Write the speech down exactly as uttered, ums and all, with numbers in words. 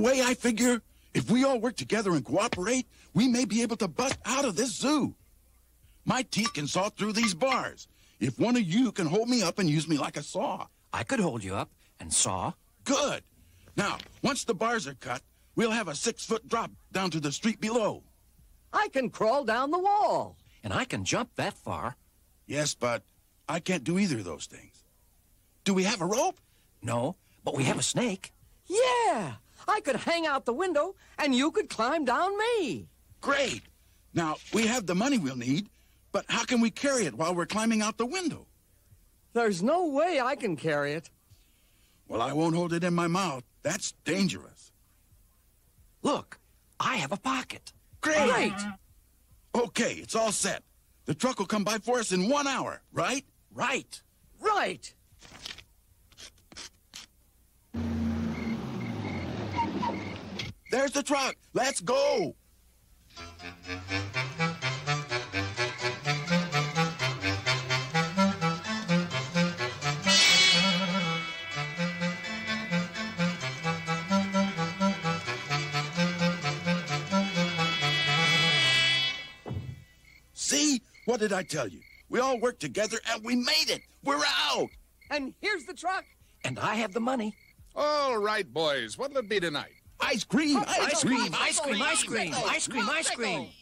way I figure, if we all work together and cooperate, we may be able to bust out of this zoo. My teeth can saw through these bars. If one of you can hold me up and use me like a saw. I could hold you up and saw. Good. Now, once the bars are cut, we'll have a six-foot drop down to the street below. I can crawl down the wall. And I can jump that far. Yes, but I can't do either of those things. Do we have a rope? No, but we have a snake. Yeah, I could hang out the window and you could climb down me. Great. Now, we have the money we'll need, but how can we carry it while we're climbing out the window? There's no way I can carry it. Well, I won't hold it in my mouth. That's dangerous. Look, I have a pocket. Great. Great. Okay, it's all set. The truck will come by for us in one hour, right? Right. Right. There's the truck. Let's go. See? What did I tell you? We all worked together and we made it. We're out. And here's the truck. And I have the money. All right, boys. What'll it be tonight? Ice cream, ice, Ice cream, ice cream, ice cream, ice cream, ice cream.